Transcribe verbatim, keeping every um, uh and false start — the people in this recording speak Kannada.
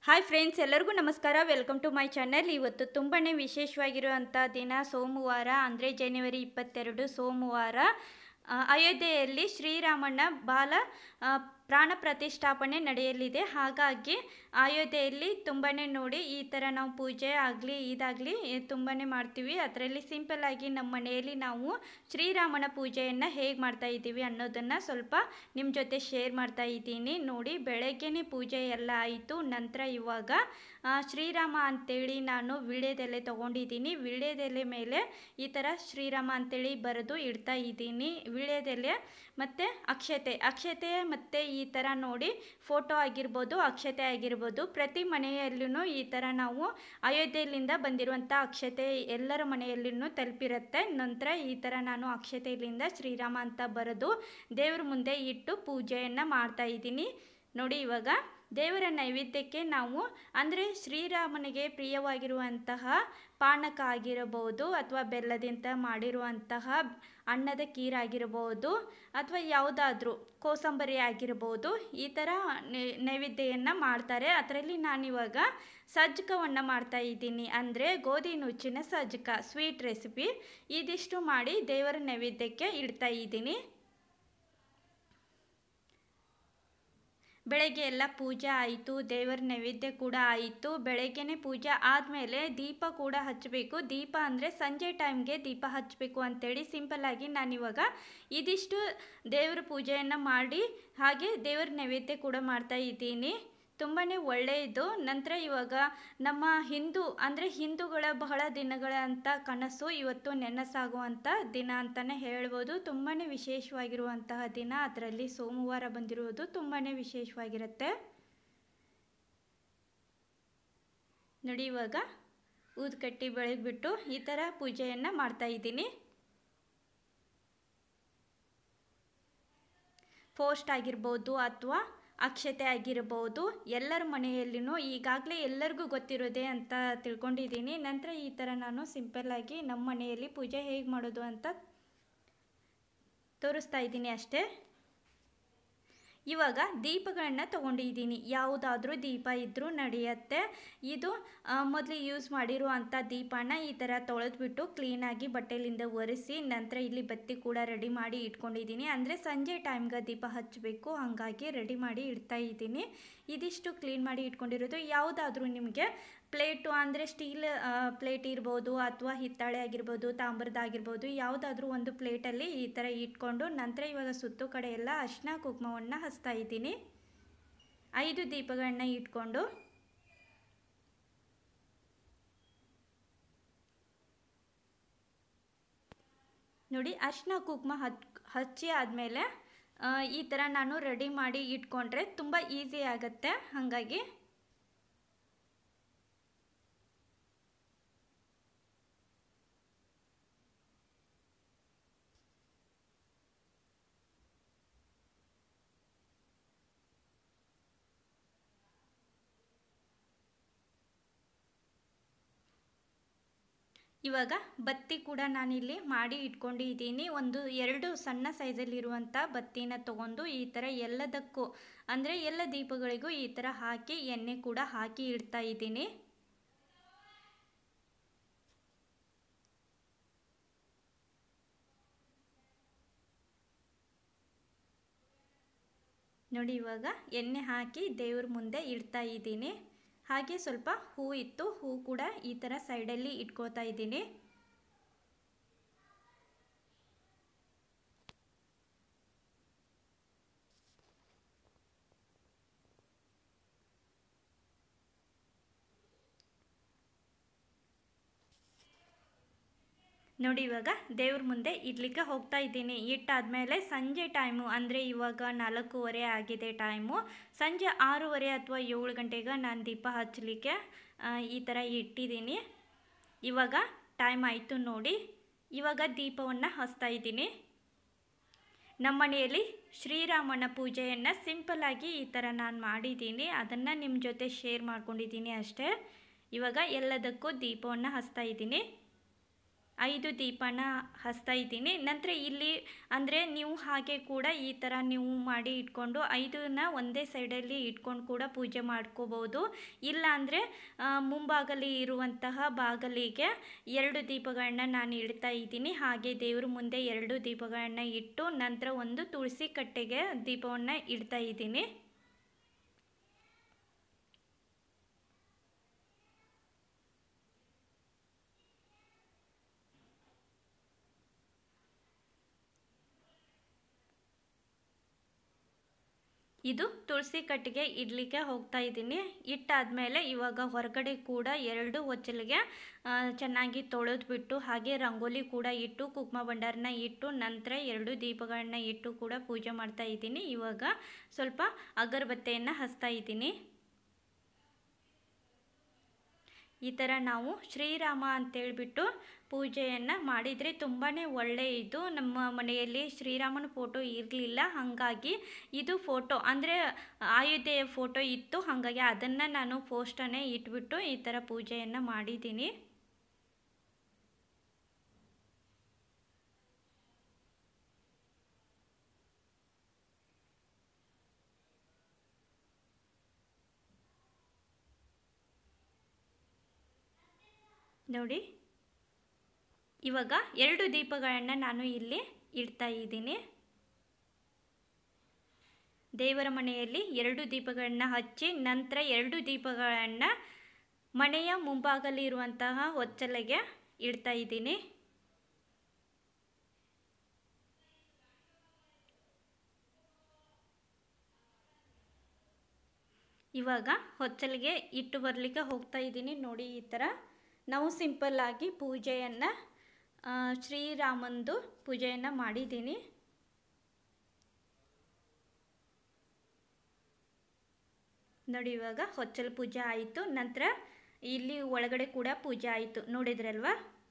ಹಾಯ್ ಫ್ರೆಂಡ್ಸ್, ಎಲ್ಲರಿಗೂ ನಮಸ್ಕಾರ. Welcome to my channel. ಇವತ್ತು ತುಂಬಾ ವಿಶೇಷವಾಗಿರುವಂಥ ದಿನ ಸೋಮವಾರ, ಅಂದರೆ ಜನವರಿ ಇಪ್ಪತ್ತೆರಡು ಸೋಮವಾರ. ಆ, ಅಯೋಧ್ಯೆಯಲ್ಲಿ ಶ್ರೀರಾಮನ ಬಾಲ ಆ, ಪ್ರಾಣ ಪ್ರತಿಷ್ಠಾಪನೆ ನಡೆಯಲಿದೆ. ಹಾಗಾಗಿ ಅಯೋಧ್ಯೆಯಲ್ಲಿ ತುಂಬಾ ನೋಡಿ ಈ ಥರ ನಾವು ಪೂಜೆ ಆಗಲಿ ಇದಾಗಲಿ ತುಂಬಾ ಮಾಡ್ತೀವಿ. ಅದರಲ್ಲಿ ಸಿಂಪಲ್ಲಾಗಿ ನಮ್ಮ ಮನೆಯಲ್ಲಿ ನಾವು ಶ್ರೀರಾಮನ ಪೂಜೆಯನ್ನು ಹೇಗೆ ಮಾಡ್ತಾ ಇದ್ದೀವಿ ಅನ್ನೋದನ್ನು ಸ್ವಲ್ಪ ನಿಮ್ಮ ಜೊತೆ ಶೇರ್ ಮಾಡ್ತಾ ಇದ್ದೀನಿ. ನೋಡಿ, ಬೆಳಗ್ಗೆನೇ ಪೂಜೆ ಎಲ್ಲ ಆಯಿತು. ನಂತರ ಇವಾಗ ಆ, ಶ್ರೀರಾಮ ಅಂತೇಳಿ ನಾನು ವೀಳ್ಯದೆಲೆ ತೊಗೊಂಡಿದ್ದೀನಿ. ವೀಳ್ಯದೆಲೆ ಮೇಲೆ ಈ ಥರ ಶ್ರೀರಾಮ ಅಂತೇಳಿ ಬರೆದು ಇಡ್ತಾ ಇದ್ದೀನಿ. ವೀಳ್ಯದೆಲೆ ಮತ್ತು ಅಕ್ಷತೆ ಅಕ್ಷತೆ ಮತ್ತು ಈ ಥರ ನೋಡಿ ಫೋಟೋ ಆಗಿರ್ಬೋದು, ಅಕ್ಷತೆ ಆಗಿರ್ಬೋದು, ಪ್ರತಿ ಮನೆಯಲ್ಲೂ ಈ ಥರ ನಾವು ಅಯೋಧ್ಯೆಯಲ್ಲಿಂದ ಬಂದಿರುವಂಥ ಅಕ್ಷತೆ ಎಲ್ಲರ ಮನೆಯಲ್ಲೂ ತಲುಪಿರುತ್ತೆ. ನಂತರ ಈ ಥರ ನಾನು ಅಕ್ಷತೆಯಲ್ಲಿಂದ ಶ್ರೀರಾಮ ಅಂತ ಬರೆದು ದೇವ್ರ ಮುಂದೆ ಇಟ್ಟು ಪೂಜೆಯನ್ನು ಮಾಡ್ತಾ ಇದ್ದೀನಿ. ನೋಡಿ, ಇವಾಗ ದೇವರ ನೈವೇದ್ಯಕ್ಕೆ ನಾವು ಅಂದರೆ ಶ್ರೀರಾಮನಿಗೆ ಪ್ರಿಯವಾಗಿರುವಂತಹ ಪಾನಕ ಆಗಿರಬಹುದು, ಅಥವಾ ಬೆಲ್ಲದಿಂದ ಮಾಡಿರುವಂತಹ ಅನ್ನದ ಕೀರಾಗಿರಬಹುದು, ಅಥವಾ ಯಾವುದಾದ್ರೂ ಕೋಸಂಬರಿ ಆಗಿರಬಹುದು. ಈ ಥರ ನೈವೇದ್ಯವನ್ನು ಮಾಡ್ತಾರೆ. ಅದರಲ್ಲಿ ನಾನಿವಾಗ ಸಜ್ಜಕವನ್ನು ಮಾಡ್ತಾ ಇದ್ದೀನಿ, ಅಂದರೆ ಗೋಧಿ ನುಚ್ಚಿನ ಸಜ್ಜಕ ಸ್ವೀಟ್ ರೆಸಿಪಿ. ಇದಿಷ್ಟು ಮಾಡಿ ದೇವರ ನೈವೇದ್ಯಕ್ಕೆ ಇಡ್ತಾ ಇದ್ದೀನಿ. ಬೆಳಗ್ಗೆ ಎಲ್ಲ ಪೂಜೆ ಆಯಿತು, ದೇವರ ನೈವೇದ್ಯ ಕೂಡ ಆಯಿತು. ಬೆಳಗ್ಗೆನೇ ಪೂಜೆ ಆದಮೇಲೆ ದೀಪ ಕೂಡ ಹಚ್ಚಬೇಕು. ದೀಪ ಅಂದರೆ ಸಂಜೆ ಟೈಮ್ಗೆ ದೀಪ ಹಚ್ಚಬೇಕು ಅಂತೇಳಿ ಸಿಂಪಲ್ಲಾಗಿ ನಾನಿವಾಗ ಇದಿಷ್ಟು ದೇವರ ಪೂಜೆಯನ್ನು ಮಾಡಿ ಹಾಗೆ ದೇವರ ನೈವೇದ್ಯ ಕೂಡ ಮಾಡ್ತಾ ಇದ್ದೀನಿ. ತುಂಬಾ ಒಳ್ಳೆಯದು. ನಂತರ ಇವಾಗ ನಮ್ಮ ಹಿಂದೂ ಅಂದರೆ ಹಿಂದೂಗಳ ಬಹಳ ದಿನಗಳ ಅಂತ ಕನಸು ಇವತ್ತು ನೆನಸಾಗುವಂಥ ದಿನ ಅಂತಲೇ ಹೇಳ್ಬೋದು. ತುಂಬಾ ವಿಶೇಷವಾಗಿರುವಂತಹ ದಿನ. ಅದರಲ್ಲಿ ಸೋಮವಾರ ಬಂದಿರುವುದು ತುಂಬಾ ವಿಶೇಷವಾಗಿರುತ್ತೆ. ನೋಡಿ, ಇವಾಗ ಊದುಕಟ್ಟಿ ಬೆಳಗ್ಬಿಟ್ಟು ಈ ಥರ ಪೂಜೆಯನ್ನು ಮಾಡ್ತಾ ಇದ್ದೀನಿ. ಪೋಸ್ಟ್ ಆಗಿರ್ಬೋದು ಅಥವಾ ಅಕ್ಷತೆ ಆಗಿರಬಹುದು, ಎಲ್ಲರ ಮನೆಯಲ್ಲಿನೂ ಈಗಾಗಲೇ ಎಲ್ಲರಿಗೂ ಗೊತ್ತಿರೋದೆ ಅಂತ ತಿಳ್ಕೊಂಡಿದ್ದೀನಿ. ನಂತರ ಈ ಥರ ನಾನು ಸಿಂಪಲ್ಲಾಗಿ ನಮ್ಮ ಮನೆಯಲ್ಲಿ ಪೂಜೆ ಹೇಗೆ ಮಾಡೋದು ಅಂತ ತೋರಿಸ್ತಾ ಇದ್ದೀನಿ ಅಷ್ಟೇ. ಇವಾಗ ದೀಪಗಳನ್ನ ತೊಗೊಂಡಿದ್ದೀನಿ. ಯಾವುದಾದ್ರೂ ದೀಪ ಇದ್ದರೂ ನಡೆಯುತ್ತೆ. ಇದು ಮೊದಲು ಯೂಸ್ ಮಾಡಿರುವಂಥ ದೀಪನ ಈ ಥರ ತೊಳೆದ್ಬಿಟ್ಟು ಕ್ಲೀನಾಗಿ ಬಟ್ಟೆಲಿಂದ ಒರೆಸಿ ನಂತರ ಇಲ್ಲಿ ಬತ್ತಿ ಕೂಡ ರೆಡಿ ಮಾಡಿ ಇಟ್ಕೊಂಡಿದ್ದೀನಿ. ಅಂದರೆ ಸಂಜೆ ಟೈಮ್ಗೆ ದೀಪ ಹಚ್ಚಬೇಕು, ಹಾಗಾಗಿ ರೆಡಿ ಮಾಡಿ ಇಡ್ತಾ ಇದ್ದೀನಿ. ಇದಿಷ್ಟು ಕ್ಲೀನ್ ಮಾಡಿ ಇಟ್ಕೊಂಡಿರೋದು. ಯಾವುದಾದ್ರೂ ನಿಮಗೆ ಪ್ಲೇಟು ಅಂದರೆ ಸ್ಟೀಲ್ ಪ್ಲೇಟ್ ಇರ್ಬೋದು, ಅಥವಾ ಹಿತ್ತಾಳೆ ಆಗಿರ್ಬೋದು, ತಾಮ್ರದಾಗಿರ್ಬೋದು, ಯಾವುದಾದ್ರೂ ಒಂದು ಪ್ಲೇಟಲ್ಲಿ ಈ ಥರ ಇಟ್ಕೊಂಡು ನಂತರ ಇವಾಗ ಸುತ್ತು ಕಡೆ ಎಲ್ಲ ಅರಿಶಿನ ಕುಂಕುಮವನ್ನು ಹಚ್ತಾ ಇದ್ದೀನಿ. ಐದು ದೀಪಗಳನ್ನ ಇಟ್ಕೊಂಡು ನೋಡಿ, ಅರಿಶಿನ ಕುಂಕುಮ ಹತ್ ಹಚ್ಚಿ ಆದಮೇಲೆ ಈ ಥರ ನಾನು ರೆಡಿ ಮಾಡಿ ಇಟ್ಕೊಂಡ್ರೆ ತುಂಬ ಈಸಿ ಆಗುತ್ತೆ. ಹಾಗಾಗಿ ಇವಾಗ ಬತ್ತಿ ಕೂಡ ನಾನಿಲ್ಲಿ ಮಾಡಿ ಇಟ್ಕೊಂಡಿದ್ದೀನಿ. ಒಂದು ಎರಡು ಸಣ್ಣ ಸೈಜಲ್ಲಿರುವಂಥ ಬತ್ತಿನ ತೊಗೊಂಡು ಈ ಥರ ಎಲ್ಲದಕ್ಕೂ ಅಂದರೆ ಎಲ್ಲ ದೀಪಗಳಿಗೂ ಈ ಥರ ಹಾಕಿ ಎಣ್ಣೆ ಕೂಡ ಹಾಕಿ ಇಡ್ತಾ ಇದ್ದೀನಿ. ನೋಡಿ, ಇವಾಗ ಎಣ್ಣೆ ಹಾಕಿ ದೇವ್ರ ಮುಂದೆ ಇಡ್ತಾ ಇದ್ದೀನಿ. ಹಾಗೆ ಸ್ವಲ್ಪ ಹೂ ಇತ್ತು, ಹೂ ಕೂಡ ಈ ಥರ ಸೈಡಲ್ಲಿ ಇಟ್ಕೋತಾ ಇದ್ದೀನಿ. ನೋಡಿ, ಇವಾಗ ದೇವ್ರ ಮುಂದೆ ಇಡ್ಲಿಕ್ಕೆ ಹೋಗ್ತಾ ಇದ್ದೀನಿ. ಇಟ್ಟಾದಮೇಲೆ ಸಂಜೆ ಟೈಮು ಅಂದರೆ ಇವಾಗ ನಾಲ್ಕೂವರೆ ಆಗಿದೆ ಟೈಮು. ಸಂಜೆ ಆರೂವರೆ ಅಥವಾ ಏಳು ಗಂಟೆಗೆ ನಾನು ದೀಪ ಹಚ್ಚಲಿಕ್ಕೆ ಈ ಥರ ಇಟ್ಟಿದ್ದೀನಿ. ಇವಾಗ ಟೈಮ್ ಆಯಿತು ನೋಡಿ. ಇವಾಗ ದೀಪವನ್ನು ಹಚ್ತಾ ಇದ್ದೀನಿ. ನಮ್ಮ ಮನೆಯಲ್ಲಿ ಶ್ರೀರಾಮನ ಪೂಜೆಯನ್ನು ಸಿಂಪಲ್ಲಾಗಿ ಈ ಥರ ನಾನು ಮಾಡಿದ್ದೀನಿ. ಅದನ್ನು ನಿಮ್ಮ ಜೊತೆ ಶೇರ್ ಮಾಡ್ಕೊಂಡಿದ್ದೀನಿ ಅಷ್ಟೇ. ಇವಾಗ ಎಲ್ಲದಕ್ಕೂ ದೀಪವನ್ನು ಹಚ್ತಾ ಇದ್ದೀನಿ. ಐದು ದೀಪನ ಹಚ್ತಾ ಇದ್ದೀನಿ. ನಂತರ ಇಲ್ಲಿ ಅಂದರೆ ನೀವು ಹಾಗೆ ಕೂಡ ಈ ಥರ ನೀವು ಮಾಡಿ ಇಟ್ಕೊಂಡು ಐದನ್ನ ಒಂದೇ ಸೈಡಲ್ಲಿ ಇಟ್ಕೊಂಡು ಕೂಡ ಪೂಜೆ ಮಾಡ್ಕೋಬೋದು. ಇಲ್ಲ ಅಂದರೆ ಮುಂಭಾಗಲಿ ಇರುವಂತಹ ಬಾಗಿಲಿಗೆ ಎರಡು ದೀಪಗಳನ್ನ ನಾನು ಇಡ್ತಾ ಇದ್ದೀನಿ. ಹಾಗೆ ದೇವ್ರ ಮುಂದೆ ಎರಡು ದೀಪಗಳನ್ನ ಇಟ್ಟು ನಂತರ ಒಂದು ತುಳಸಿ ಕಟ್ಟೆಗೆ ದೀಪವನ್ನು ಇಡ್ತಾ ಇದ್ದೀನಿ. ಇದು ತುಳಸಿ ಕಟ್ಟಿಗೆ ಇಡಲಿಕ್ಕೆ ಹೋಗ್ತಾ ಇದ್ದೀನಿ. ಇಟ್ಟಾದಮೇಲೆ ಇವಾಗ ಹೊರಗಡೆ ಕೂಡ ಎರಡು ಹೊಚ್ಚಲಿಗೆ ಚೆನ್ನಾಗಿ ತೊಳೆದ್ಬಿಟ್ಟು ಹಾಗೆ ರಂಗೋಲಿ ಕೂಡ ಇಟ್ಟು ಕುಂಕುಮ ಭಂಡಾರನ ಇಟ್ಟು ನಂತರ ಎರಡು ದೀಪಗಳನ್ನ ಇಟ್ಟು ಕೂಡ ಪೂಜೆ ಮಾಡ್ತಾ ಇದ್ದೀನಿ. ಇವಾಗ ಸ್ವಲ್ಪ ಅಗರಬತ್ತಿಯನ್ನು ಹಚ್ತಾ ಇದ್ದೀನಿ. ಈ ಥರ ನಾವು ಶ್ರೀರಾಮ ಅಂತೇಳ್ಬಿಟ್ಟು ಪೂಜೆಯನ್ನು ಮಾಡಿದರೆ ತುಂಬಾ ಒಳ್ಳೆಯದು. ನಮ್ಮ ಮನೆಯಲ್ಲಿ ಶ್ರೀರಾಮನ ಫೋಟೋ ಇರಲಿಲ್ಲ, ಹಾಗಾಗಿ ಇದು ಫೋಟೋ ಅಂದರೆ ಆಯುಧೆಯ ಫೋಟೋ ಇತ್ತು, ಹಾಗಾಗಿ ಅದನ್ನು ನಾನು ಪೋಸ್ಟನ್ನೇ ಇಟ್ಬಿಟ್ಟು ಈ ಥರ ಪೂಜೆಯನ್ನು ಮಾಡಿದ್ದೀನಿ. ನೋಡಿ, ಇವಾಗ ಎರಡು ದೀಪಗಳನ್ನು ನಾನು ಇಲ್ಲಿ ಇಡ್ತಾ ಇದ್ದೀನಿ. ದೇವರ ಮನೆಯಲ್ಲಿ ಎರಡು ದೀಪಗಳನ್ನು ಹಚ್ಚಿ ನಂತರ ಎರಡು ದೀಪಗಳನ್ನು ಮನೆಯ ಮುಂಭಾಗಲಿರುವಂತಹ ಹೊಚ್ಚಲಿಗೆ ಇಡ್ತಾ ಇದ್ದೀನಿ. ಇವಾಗ ಹೊಚ್ಚಲಿಗೆ ಇಟ್ಟು ಬರಲಿಕ್ಕೆ ಹೋಗ್ತಾ ಇದ್ದೀನಿ. ನೋಡಿ, ಈ ಥರ ನಾವು ಸಿಂಪಲ್ಲಾಗಿ ಪೂಜೆಯನ್ನು ಶ್ರೀರಾಮಂದು ಪೂಜೆಯನ್ನು ಮಾಡಿದ್ದೀನಿ. ನೋಡಿ, ಇವಾಗ ಹೊಚ್ಚಲು ಪೂಜೆ ಆಯಿತು. ನಂತರ ಇಲ್ಲಿ ಒಳಗಡೆ ಕೂಡ ಪೂಜೆ ಆಯಿತು, ನೋಡಿದ್ರಲ್ವಾ.